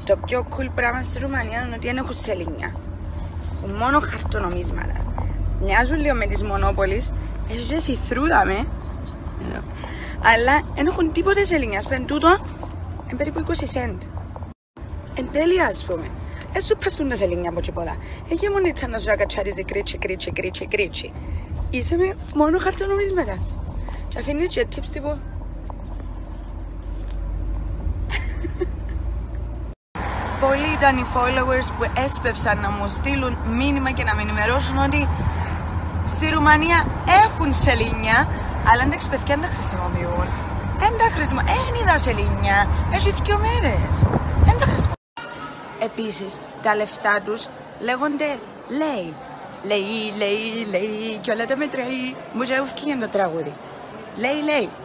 Το πιο cool πράγμα στη Ρουμανία είναι ότι δεν έχουν σελήνια. Μόνο χαρτονομίσματα. Μοιάζουν λίγο με τις Μονόπολης, έχει και σιθρούδα με. Αλλά δεν έχουν τίποτε σελήνια. Σπεν τούτο, είναι περίπου 20 σέντ. Εν τέλεια, ας πούμε. Δεν σου πέφτουν τα σελήνια από τίποτα. Έχει μονίτσα να σου ακατσάριζει κρίτσι. Είσαι με μόνο χαρτονομίσματα. Και αφήνεις και tips τύπου. Πολλοί ήταν οι followers που έσπευσαν να μου στείλουν μήνυμα και να με ενημερώσουν ότι στη Ρουμανία έχουν σελήνια, αλλά εντάξει παιδιά δεν τα χρησιμοποιούν. Εν είδα σελήνια, έχει 2 μέρες. Δεν τα χρησιμοποιούν. Επίσης, τα λεφτά τους λέγονται λέει. Λέει και όλα τα μετράει. Μου ζεύχει το τραγούδι. Λέει.